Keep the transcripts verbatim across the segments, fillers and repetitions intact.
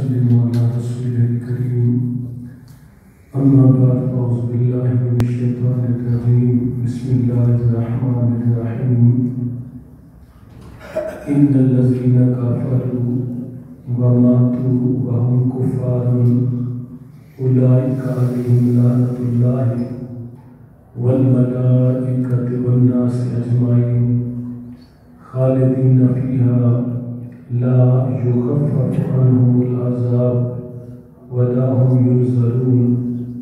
وسلم على رسوله الكريم أما بعد أعوذ بالله من الشيطان الرجيم بسم الله الرحمن الرحيم إن الذين كفروا وماتوا وهم كفار أولئك عليهم لعنة الله والملائكة والناس أجمعين خالدين فيها لا يخفف عنهم العذاب ولا هم ينظرون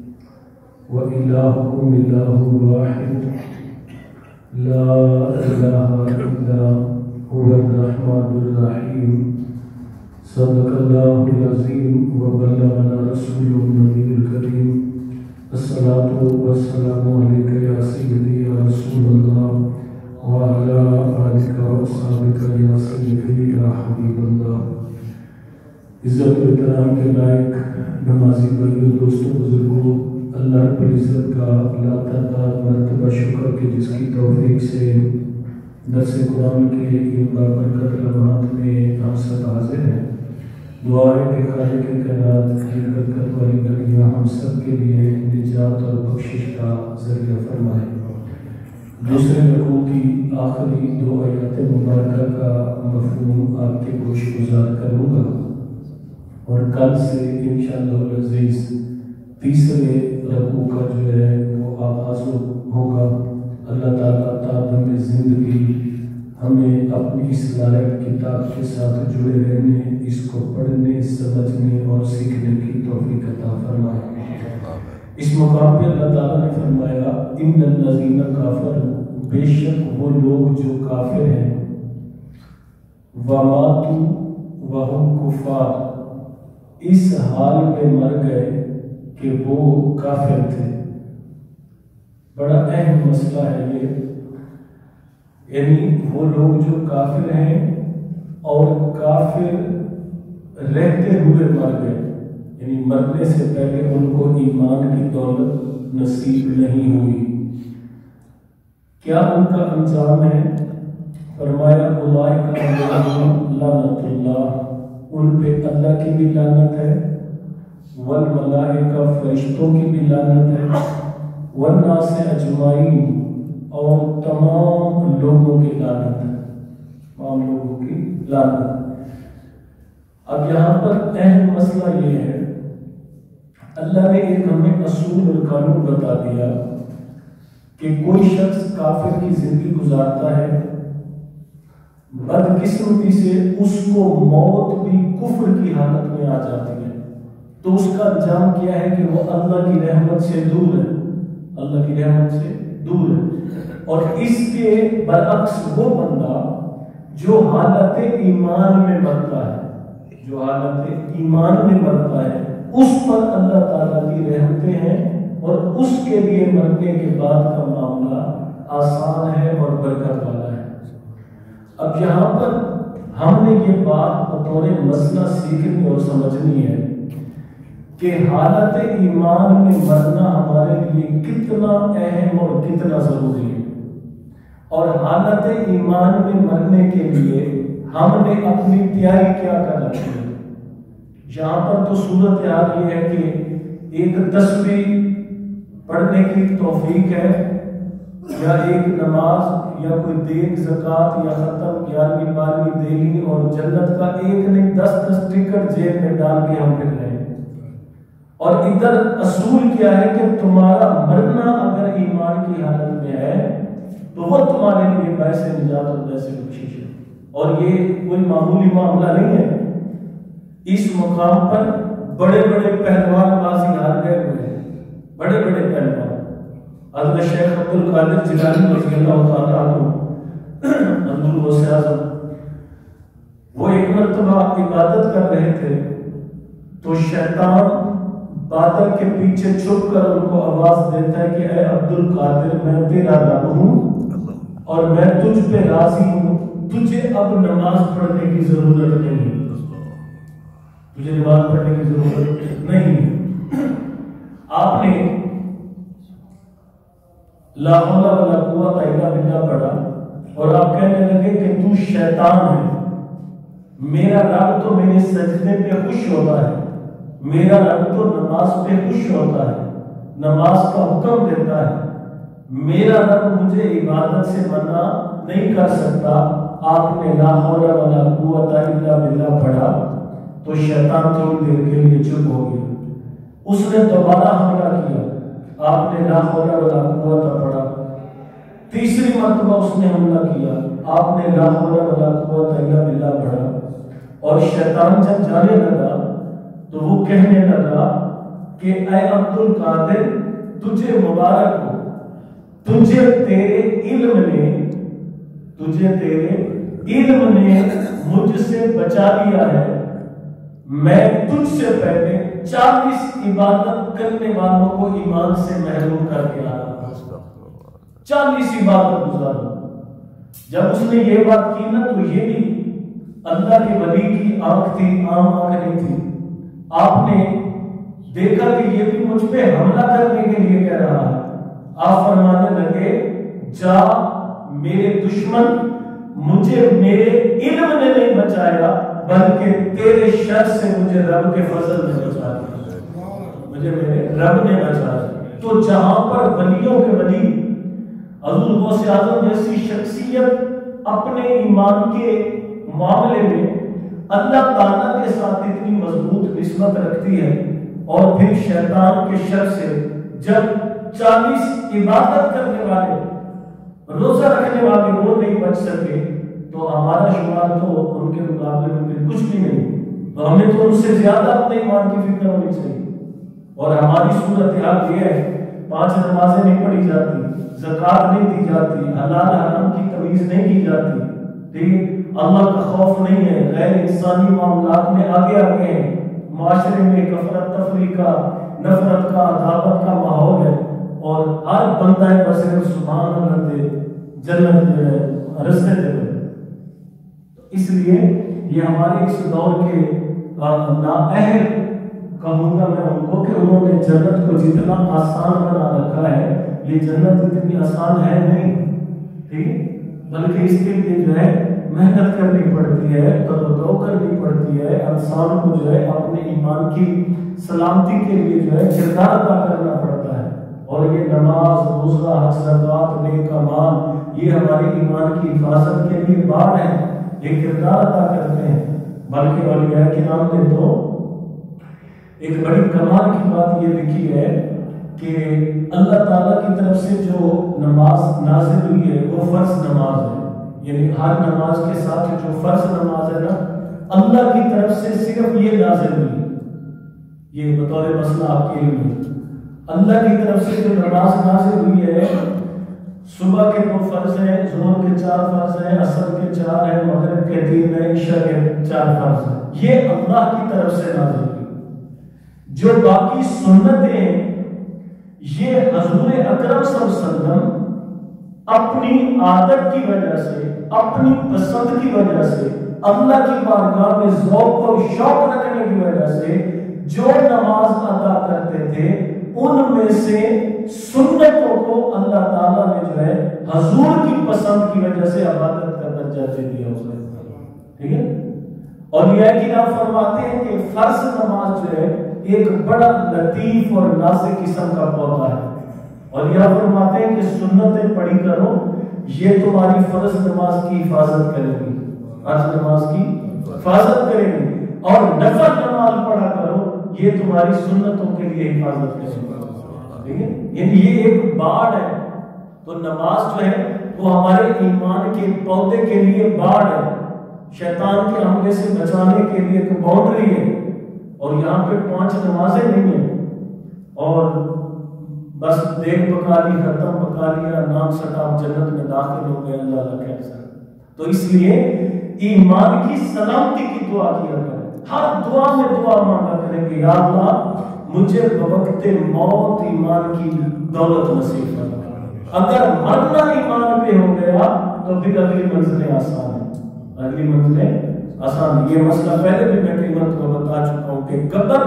وإلهكم إله واحد لا إله إلا هو الرحمن الرحيم صدق الله العظيم وبلغنا رسوله النبي الكريم الصلاة والسلام عليك يا سيدي يا رسول الله وعلى آلك وأصحابك يا سيدي يا حبيب الله. عزت و احترام کے لائق نمازی بھائیوں دوستوں بزرگوں، اللہ رب العزت کا لاتعداد مرتبہ شکر کہ جس کی توفیق سے درس قرآن کے یہ بابرکت لمحات میں ہم سب حاضر ہیں. دعا ہے کہ خالق کائنات کی برکت والی گھڑیاں ہم سب کے لیے نجات اور بخشش کا ذریعہ فرمائے. دوسرے رکوع کی آخری دو آیات مبارکہ کا مفہوم آپ کے گوش گزار کروں گا اور کل سے انشاءاللہ العزیز تیسرے رکوع کا جو ہے وہ آغاز ہوگا. اللہ تعالیٰ تعالیٰ میں زندگی ہمیں اپنی اس لائق کتاب کے ساتھ جڑے رہنے، اس کو پڑھنے، سمجھنے اور سیکھنے کی توفیق عطا فرمائے. اس مقام پہ اللہ تعالیٰ نے فرمایا ان الذین کافروا، بے شک وہ لوگ جو کافر ہیں، وماتوا وہم کفار، اس حال میں مر گئے کہ وہ کافر تھے. بڑا اہم مسئلہ ہے یہ، یعنی وہ لوگ جو کافر ہیں اور کافر رہتے ہوئے مر گئے، یعنی مرنے سے پہلے ان کو ایمان کی دولت نصیب نہیں ہوئی. کیا ان کا انجام ہے؟ فرمایا اولئک علیہم لعنۃ اللہ، ان پہ اللہ کی بھی لعنت ہے، والملائکہ فرشتوں کی بھی لعنت ہے، والناس اجمعین اور تمام لوگوں کی لعنت ہے، تمام لوگوں کی لعنت. اب یہاں پر اہم مسئلہ یہ ہے، اللہ نے ایک ہمیں اصول اور قانون بتا دیا کہ کوئی شخص کافر کی زندگی گزارتا ہے، بدقسمتی سے اس کو موت بھی کفر کی حالت میں آ جاتی ہے، تو اس کا انجام کیا ہے کہ وہ اللہ کی رحمت سے دور ہے، اللہ کی رحمت سے دور ہے. اور اس کے برعکس وہ بندہ جو حالت ایمان میں مرتا ہے، جو حالت ایمان میں مرتا ہے، اس پر اللہ تعالیٰ کی رحمتیں ہیں اور اس کے لیے مرنے کے بعد کا معاملہ آسان ہے اور برکت والا ہے. اب یہاں پر ہم نے یہ بات بطور مسئلہ سیکھنی اور سمجھنی ہے کہ حالت ایمان میں مرنا ہمارے لیے کتنا اہم اور کتنا ضروری ہے، اور حالت ایمان میں مرنے کے لیے ہم نے اپنی تیاری کیا کر رکھی ہے. یہاں پر تو صورت حال یہ ہے کہ ایک تسبیح پڑھنے کی توفیق ہے، یا ایک نماز، یا کوئی دین، زکوٰۃ یا ختم، گیارہویں بارہویں دینی، اور جنت کا ایک نہیں دس دس ٹکٹ جیب میں ڈال کے ہم پھر رہے ہیں. اور ادھر اصول کیا ہے کہ تمہارا مرنا اگر ایمان کی حالت میں ہے تو وہ تمہارے لیے باعث نجات اور باعث بخشش ہے. اور یہ کوئی معمولی معاملہ نہیں ہے. اس مقام پر بڑے بڑے پہلوان بازی ہار گئے ہوئے ہیں، بڑے بڑے پہلوان. حضرت شیخ عبد القادر جیلانی رضی اللہ تعالیٰ عنہ الغوث اعظم، وہ ایک مرتبہ عبادت کر رہے تھے تو شیطان بادل کے پیچھے چھپ کر ان کو آواز دیتا ہے کہ اے عبد القادر، میں تیرا رب ہوں اور میں تجھ پہ راضی ہوں، تجھے اب نماز پڑھنے کی ضرورت نہیں ہے، تجھے نماز پڑھنے کی ضرورت نہیں ہے. آپ نے لا حول ولا قوت الا باللہ پڑھا اور آپ کہنے لگے کہ تو شیطان ہے. میرا رب تو میرے سجدے پہ خوش ہوتا ہے، میرا رب تو نماز پہ خوش ہوتا ہے، نماز کا حکم دیتا ہے، میرا رب مجھے عبادت سے منع نہیں کر سکتا۔ آپ نے لا حول ولا قوت الا باللہ پڑھا تو شیطان تھوڑی دیر کے لیے چپ ہو گیا، اس نے دوبارہ حملہ کیا، آپ نے لا حول ولا قوت پڑھا، تیسری مرتبہ اس نے حملہ کیا، آپ نے لا حول ولا قوت الا باللہ پڑھا، اور شیطان جب جانے لگا تو وہ کہنے لگا کہ اے عبد القادر تجھے مبارک ہو، تجھے تیرے علم نے تجھے تیرے علم نے مجھ سے بچا لیا ہے، میں تجھ سے پہلے چالیس عبادت کرنے والوں کو ایمان سے محروم کر کے آیا، چالیس عبادت گزارا۔ جب اس نے یہ بات کی نا تو یہ بھی اللہ کے ولی کی آنکھ تھی، عام آنکھ نہیں تھی۔ آپ نے دیکھا کہ یہ بھی مجھ پہ حملہ کرنے کے لیے کہہ رہا ہے، آپ فرمانے لگے جا میرے دشمن، مجھے میرے علم نے نہیں بچایا بلکہ تیرے شر سے مجھے رب کے فضل نے بچایا، مجھے میرے رب نے بچایا۔ تو جہاں پر ولیوں کے ولی حضور غوث اعظم جیسی شخصیت اپنے ایمان کے معاملے میں اللہ تعالیٰ کے ساتھ اتنی مضبوط نسبت رکھتی ہے، اور پھر شیطان کے شر سے جب چالیس عبادت کرنے والے، روزہ رکھنے والے وہ نہیں بچ سکے تو ہمارا شمار تو ان کے مقابلے میں پھر کچھ بھی نہیں، تو ہمیں تو ان سے زیادہ اپنے ایمان کی فکر ہونی چاہیے۔ اور ہماری صورتحال یہ ہے، پانچ نمازیں نہیں پڑھی جاتی، زکوٰۃ نہیں دی جاتی، حلال حرام کی تمیز نہیں کی جاتی، ٹھیک، اللہ کا خوف نہیں ہے، غیر انسانی معاملات میں آگے آگے ہیں، معاشرے میں کثرت تفریح کا، نفرت کا، عداوت کا ماحول ہے، اور ہر بندہ بصیر سبحان اللہ دے جنت جو ہے رستے دے دے۔ اس لیے یہ ہمارے اس دور کے نااہل کہوں گا میں ان کو کہ انہوں نے جنت کو جتنا آسان بنا رکھا ہے، یہ جنت اتنی آسان ہے نہیں، ٹھیک، بلکہ اس کے لیے جو ہے محنت کرنی پڑتی ہے، تدو کرنی پڑتی ہے، انسان کو جو ہے اپنے ایمان کی سلامتی کے لیے جو ہے کردار ادا کرنا پڑتا ہے، اور یہ نماز، روزہ، حج، زکوٰۃ، نیک اعمال یہ ہمارے ایمان کی حفاظت کے لیے باڑ ہے، یہ کردار ادا کرتے ہیں۔ بلکہ اولیاء کرام نے تو ایک بڑی کمال کی بات یہ لکھی ہے کہ اللہ تعالیٰ کی طرف سے جو نماز نازل ہوئی ہے وہ فرض نماز ہے، یعنی ہر نماز کے ساتھ جو فرض نماز ہے نا، اللہ کی طرف سے صرف یہ نازل ہوئی، یہ بطور مسئلہ آپ کے لیے، اللہ کی طرف سے جو نماز نازل ہوئی ہے، صبح کے دو فرض ہیں، ظہر کے چار فرض ہیں، عصر کے چار ہیں، مغرب کے تین ہیں، عشاء کے چار فرض ہیں، یہ اللہ کی طرف سے نازل ہوئی۔ جو باقی سنتیں یہ حضور اکرم صلی اللہ علیہ وسلم اپنی عادت کی وجہ سے، اپنی پسند کی وجہ سے، اللہ کی بارگاہ میں ذوق اور شوق رکھنے کی وجہ سے جو نماز ادا کرتے تھے، ان میں سے سنتوں کو اللہ تعالیٰ نے جو ہے حضور کی پسند کی وجہ سے عبادت کا درجہ دے دیا اس نے، ٹھیک ہے۔ اور یہ کہ آپ فرماتے ہیں کہ فرض نماز جو ہے ایک بڑا لطیف اور نازک قسم کا پودا ہے، اور یہ فرماتے ہیں کہ سنتیں پڑھی کرو، یہ تمہاری فرض نماز کی حفاظت کرے گی، فرض نماز کی حفاظت کرے گی، اور نفل نماز پڑھا کرو، یہ تمہاری سنتوں کے لیے حفاظت کرے گی، ٹھیک ہے۔ یعنی یہ ایک باڑ ہے، تو نماز جو ہے وہ ہمارے ایمان کے پودے کے لیے باڑ ہے، شیطان کے حملے سے بچانے کے لیے ایک باؤنڈری ہے، اور یہاں پہ پانچ نمازیں نہیں ہیں اور بس دیکھ پکا لی، ختم پکا لیا، نام سٹاپ جنت میں داخل ہو گئے، اللہ اللہ کیسا۔ تو اس لیے ایمان کی سلامتی کی دعا کیا کریں، ہر دعا میں دعا مانگا کریں کہ یا اللہ مجھے بوقت موت ایمان کی دولت نصیب فرما۔ اگر مرنا ایمان پہ ہو گیا تو پھر اگلی منزلیں آسان ہیں، اگلی منزلیں آسان۔ یہ مسئلہ پہلے بھی میں کئی مرتبہ بتا چکا ہوں کہ قبر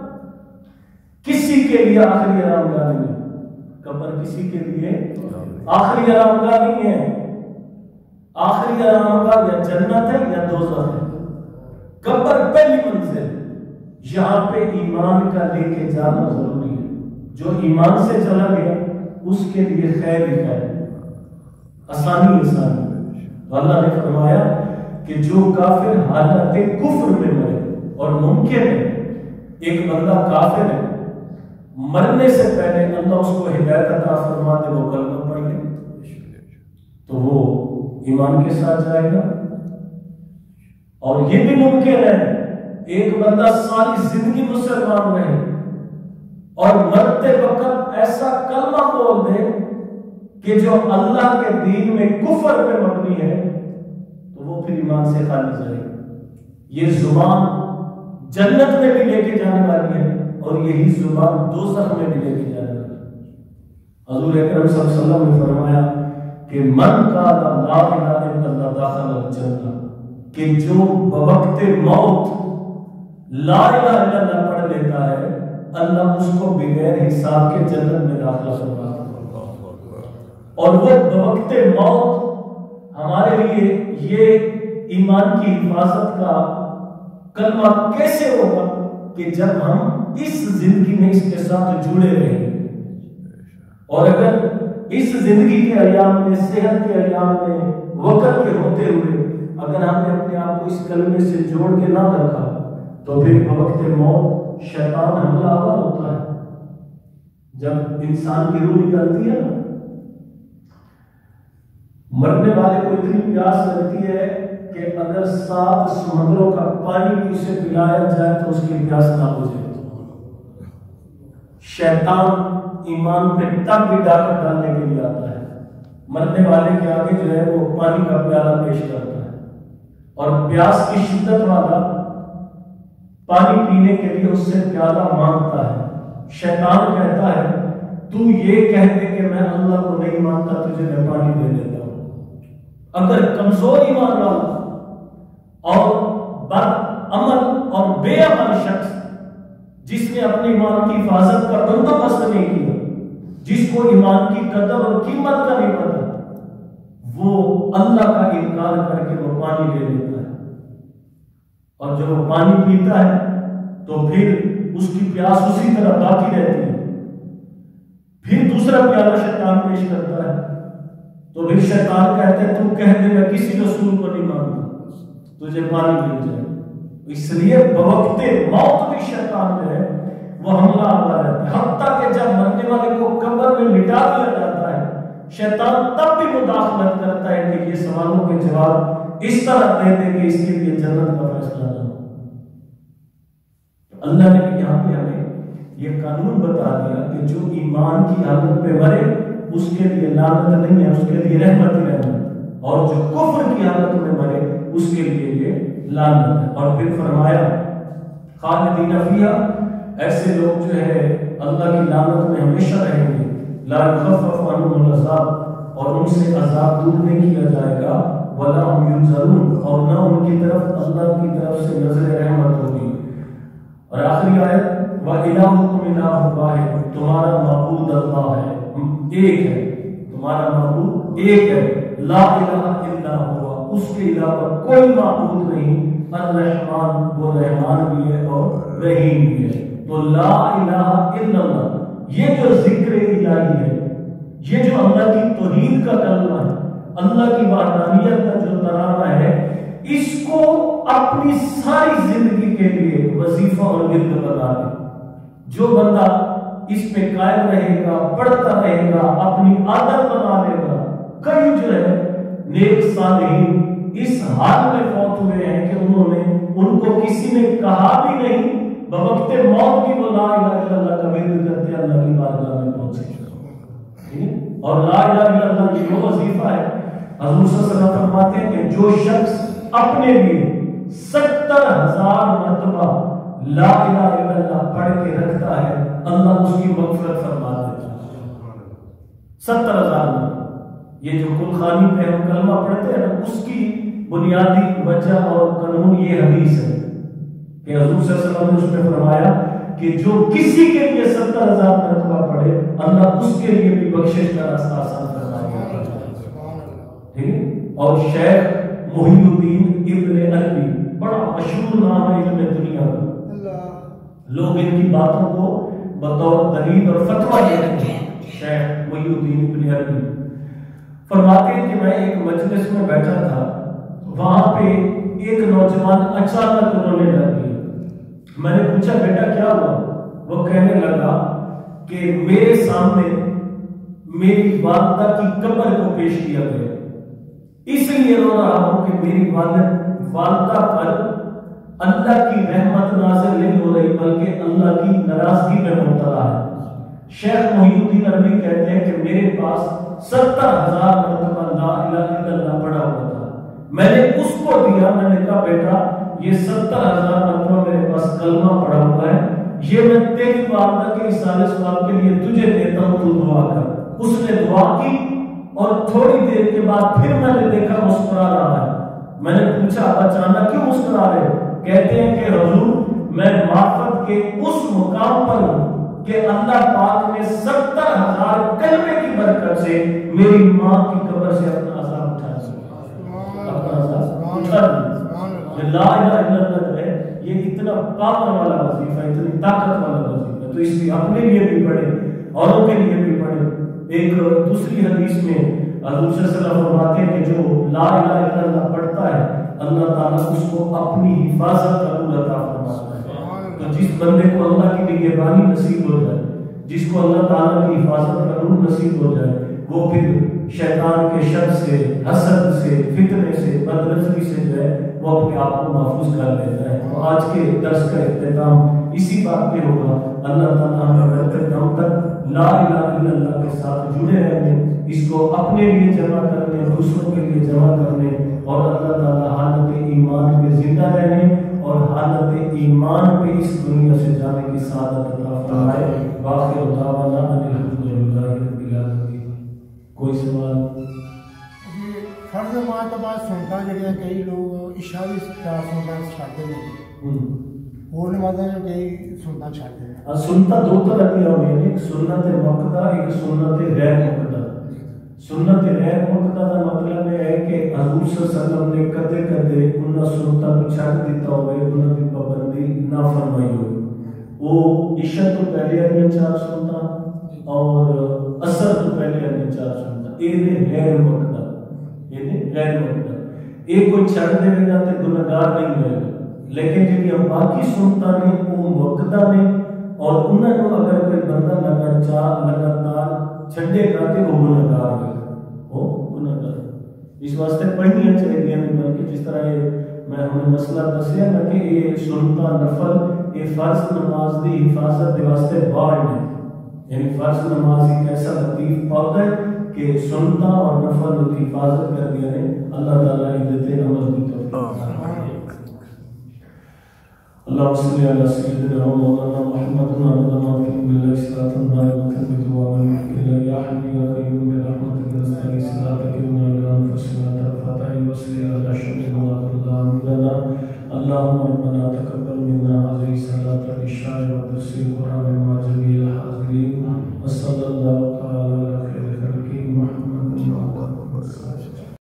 کسی کے لیے آخری آرام گاہ نہیں ہے، قبر کسی کے لیے آخری آرام گاہ نہیں ہے، آخری آرام گاہ یا جنت ہے یا دوزخ ہے، قبر پہلی منزل، یہاں پہ ایمان کا لے کے جانا ضروری ہے۔ جو ایمان سے چلا گیا اس کے لیے خیر ہی خیر، آسانی آسانی۔ تو اللہ نے فرمایا کہ جو کافر حالت کفر میں مرے، اور ممکن ہے ایک بندہ کافر ہے، مرنے سے پہلے اللہ اس کو ہدایت عطا فرما دے، وہ کلمہ پڑھ لے تو وہ ایمان کے ساتھ جائے گا۔ اور یہ بھی ممکن ہے ایک بندہ ساری زندگی مسلمان رہے اور مرتے وقت ایسا کلمہ بول دے کہ جو اللہ کے دین میں کفر پہ مبنی ہے، تو وہ پھر ایمان سے خالی جائے گا۔ یہ زبان جنت میں بھی لے کے جانے والی ہے اور یہی زبان دوزخ میں بھی لے کے جانے والی ہے۔ حضور اکرم صلی اللہ علیہ وسلم نے فرمایا کہ من قال لا الہ الا اللہ دخل الجنہ، کہ جو بوقت موت لا الہ الا اللہ پڑھ لیتا ہے، اللہ اس کو بغیر حساب کے جنت میں داخلہ فرما دیتا ہے۔ اور وہ بوقت موت ہمارے لیے یہ ایمان کی حفاظت کا کلمہ کیسے ہوگا کہ جب ہم اس زندگی میں اس کے ساتھ جڑے رہیں، اور اگر اس زندگی کے ایام میں، صحت کے ایام میں، وقت کے ہوتے ہوئے اگر ہم نے اپنے آپ کو اس کلمے سے جوڑ کے نہ رکھا تو پھر وقت موت شیطان حملہ آور ہوتا ہے۔ جب انسان کی روح نکلتی ہے نا، مرنے والے کو اتنی پیاس لگتی ہے کہ اگر سات سمندروں کا پانی بھی اسے پلایا جائے تو اس کی پیاس نہ بجھے۔ شیطان ایمان پہ تب بھی ڈاکہ ڈالنے کے لیے آتا ہے، مرنے والے کے آگے جو ہے وہ پانی کا پیالہ پیش کرتا ہے، اور پیاس کی شدت والا پانی پینے کے لیے اس سے پیالہ مانگتا ہے۔ شیطان کہتا ہے تو یہ کہہ دے کہ میں اللہ کو نہیں مانتا، تجھے میں پانی دے دیتا ہوں۔ اگر کمزور ایمان والا اور بد عمل اور بے عمل شخص جس نے اپنے ایمان کی حفاظت کا بندوبست نہیں کیا، جس کو ایمان کی قدر اور قیمت کا نہیں پتا، وہ اللہ کا انکار کر کے وہ پانی لے لیتا ہے، اور جب وہ پانی پیتا ہے تو پھر اس کی پیاس اسی طرح باقی رہتی ہے۔ پھر دوسرا پیالہ شیطان پیش کرتا ہے تو پھر شیطان کہتا ہے تو کہہ دے میں کسی رسول کو نہیں مانتا، تجھے پانی مل جائے۔ اس لیے بوقت موت بھی شیطان جو ہے وہ حملہ آتا رہتا ہے، حتیٰ کہ جب مرنے والے کو قبر میں لٹا دیا جاتا ہے، شیطان تب بھی مداخلت کرتا ہے کہ یہ سوالوں کے جواب اس طرح دے دے کہ اس کے لیے جنت کا فیصلہ نہ ہو۔ اللہ نے بھی یہاں پہ ہمیں یہ قانون بتا دیا کہ جو ایمان کی حالت پہ مرے اس کے لیے لعنت نہیں ہے، اس کے لیے رحمت ہی رحمت، اور جو کفر کی حالت میں مرے اس کے لیے یہ لعنت ہے۔ اور پھر فرمایا خالدین فیہا، ایسے لوگ جو ہے اللہ کی لعنت میں ہمیشہ رہیں گے، لا یخفف عنہم العذاب، اور ان سے عذاب دور نہیں کیا جائے گا، ولا هم ینظرون، اور نہ ان کی طرف اللہ کی طرف سے نظر رحمت ہوگی۔ اور آخری آیت وَإِلَٰهُكُمْ إِلَٰهٌ وَاحِدٌ، تمہارا معبود اللہ ہے، ایک ہے، تمہارا معبود ایک ہے، لا الہ الا ہوا، اس کے علاوہ کوئی معبود نہیں، الرحمن، وہ رحمان بھی ہے اور رحیم بھی ہے۔ تو لا الہ الا اللہ، یہ جو ذکر الہی ہے، یہ جو اللہ کی توحید کا کلمہ ہے، اللہ کی وحدانیت کا جو ترانہ ہے، اس کو اپنی ساری زندگی کے لیے وظیفہ اور ورد بنا لے۔ جو بندہ اس پہ قائم رہے گا، پڑھتا رہے گا، اپنی عادت بنا لے گا۔ کئی جو ہے نیک صالحین اس حال میں فوت ہوئے ہیں کہ انہوں نے، ان کو کسی نے کہا بھی نہیں، بوقت موت بھی وہ لا الہ الا اللہ کا ورد کرتے اللہ کی بارگاہ میں پہنچے۔ اور لا الہ الا اللہ کی وہ وظیفہ ہے، حضور صلی اللہ علیہ وسلم فرماتے ہیں کہ جو شخص اپنے لیے ستر ہزار مرتبہ لا الہ الا اللہ پڑھ کے رکھتا ہے، اللہ اس کی مغفرت فرما دیتا ہے۔ ستر ہزار مرتبہ، یہ جو کل خانی پہ ہم کلمہ پڑھتے ہیں نا، اس کی بنیادی وجہ اور قانون یہ حدیث ہے کہ حضور صلی اللہ علیہ وسلم نے اس میں فرمایا کہ جو کسی کے لیے ستر ہزار مرتبہ پڑھے، اللہ اس کے لیے بھی بخشش کا راستہ آسان کرتا ہے۔ ٹھیک ہے؟ اور شیخ محی الدین ابن عربی، بڑا مشہور نام ہے علم دنیا کا، لوگ ان کی باتوں کو بطور دلیل اور فتویٰ دیتے ہیں۔ شیخ محی الدین ابن عربی فرماتے ہیں کہ میں ایک مجلس میں بیٹھا تھا، وہاں پہ ایک نوجوان اچانک رونے لگ گیا۔ میں نے پوچھا بیٹا کیا ہوا؟ وہ کہنے لگا کہ میرے سامنے میری والدہ کی قبر کو پیش کیا گیا، اس لیے رو رہا ہوں کہ میری والد والدہ پر اللہ کی رحمت نازل نہیں ہو رہی بلکہ اللہ کی ناراضگی میں مبتلا ہے۔ شیخ محی الدین عربی کہتے ہیں کہ میرے پاس ستر ہزار مرتبہ لا الہ الا اللہ پڑھا ہوا تھا، میں نے اس کو دیا، میں نے کہا بیٹا یہ ستر ہزار مرتبہ میرے پاس کلمہ پڑھا ہوا ہے، یہ میں تیری والدہ کے اصالہ ثواب کے لیے تجھے دیتا ہوں، تو دعا کر۔ اس نے دعا کی اور تھوڑی دیر کے بعد پھر میں نے دیکھا مسکرا رہا ہے۔ میں نے پوچھا اچانک کیوں مسکرا رہے؟ کہتے ہیں کہ حضور میں معرفت کے اس مقام پر ہوں کہ اللہ پاک نے ستر ہزار کلمے کی برکت سے میری ماں کی قبر سے اپنا عذاب اٹھا دیا، اپنا عذاب اٹھا دیا۔ لا الہ الا اللہ ہے یہ اتنا پاور والا وظیفہ، اتنی طاقت والا وظیفہ، تو اس لیے اپنے لیے بھی پڑھے، اوروں کے لیے بھی پڑھے۔ ایک دوسری حدیث میں حضور صلی اللہ علیہ وسلم فرماتے ہیں کہ جو لا الہ الا اللہ پڑھتا ہے اللہ تعالیٰ اس کو اپنی حفاظت کا نور عطا فرماتا ہے۔ تو جس بندے کو اللہ کی نگہبانی نصیب ہو جائے، جس کو اللہ تعالیٰ کی حفاظت کا نور نصیب ہو جائے، وہ پھر شیطان کے شر سے، حسد سے، فتنے سے، بدنظری سے جو ہے وہ اپنے آپ کو محفوظ کر لیتا ہے۔ تو آج کے درس کا اختتام اسی بات پہ ہوگا، اللہ تعالیٰ ہمیں برکت دم تک لا الہ الا اللہ کے ساتھ جڑے رہنے، اس کو اپنے لیے جمع کرنے، دوسروں کے لیے جمع کرنے، اور اللہ تعالیٰ حالت ایمان پہ زندہ رہنے اور حالت ایمان پہ اس دنیا سے جانے کی سعادت عطا فرمائے۔ باخر دعوانا ان الحمدللہ رب العالمین۔ کوئی سوال؟ فرض نماز تو بعد سنتا جڑیاں کئی لوگ عشاء دی چار سنتا چھڈ دے نے، اور نمازاں کئی سنتا چھڈ دے نے۔ سنتا دو طرح کی ہوئی ہیں، ایک سنت مؤکدہ، ایک سنت غیر مؤکدہ۔ سنت غیر مؤکدہ کا مطلب یہ ہے کہ حضور صلی اللہ علیہ وسلم نے کدے کدے انہاں سنتاں کو چھڈ دیتا ہوئے، انہاں دی پابندی نہ فرمائی ہوئی۔ وہ عشاء تو پہلے آدمی چار سنتا اور عصر تو پہلے آدمی چار سنتا، یہ غیر مؤکدہ، یہ غیر مؤکدہ۔ ایک کوئی چھڈ دے گا تے گنہگار نہیں ہوئے گا، لیکن جڑی باقی سنتاں نے وہ مؤکدہ نے، اور انہاں کو اگر کوئی بندہ لگاتار لگاتار چھڈے گا تے وہ گنہگار ہوئے گا، وہ گنہگار۔ اس واسطے پڑھنی چاہیے، بلکہ جس طرح یہ میں ہمیں مسئلہ دسیا نا کہ یہ سنتا نفل یہ فرض نماز دی حفاظت دے واسطے باڑ ہے، یعنی فرض نماز ایک ایسا لطیف پودا ہے کہ سنتا اور نفل کی حفاظت کر دیا ہے۔ اللہ تعالیٰ عزت عمل کی توفیق۔ اللهم صل على سيدنا ومولانا محمد وعلى آله بالله صلاة دائمة بدوام يا حي يا قيوم برحمتك نستغيث لا تكلنا إلى أنفسنا طرفة عين وصل على شر ما لنا اللهم ربنا تقبل منا هذه صلاة العشاء وتفسير القرآن